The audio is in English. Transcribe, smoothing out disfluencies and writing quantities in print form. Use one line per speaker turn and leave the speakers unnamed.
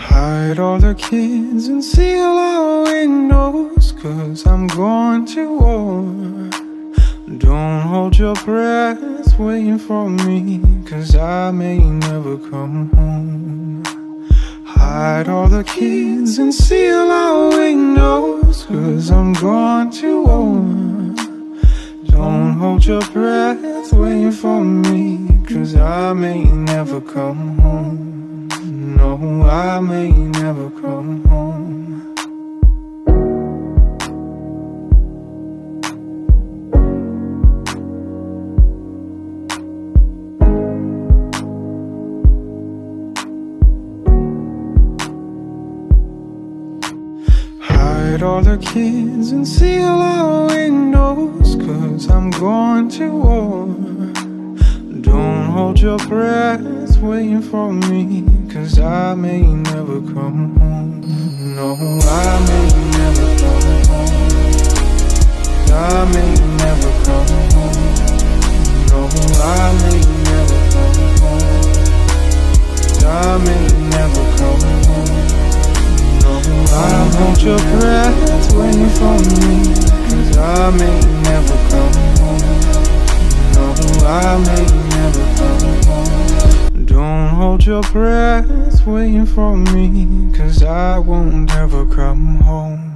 Hide all the kids and seal our windows, 'cause I'm going to war. Don't hold your breath waiting for me, 'cause I may never come home. Hide all the kids and seal our windows, 'cause I'm going to war. Don't hold your breath waiting for me, 'cause I may never come home. No, I may never come home. Hide all the kids and seal our windows, 'cause I'm going to war. Don't hold your breath waiting for me, 'cause I may never come home. No, I may never come home. I may never come home. No, I may never come home. I may never come home. No, I hold your breath waiting for me, 'cause I may never come home. No, I may never come home. Don't hold your breath waiting for me, 'cause I won't ever come home.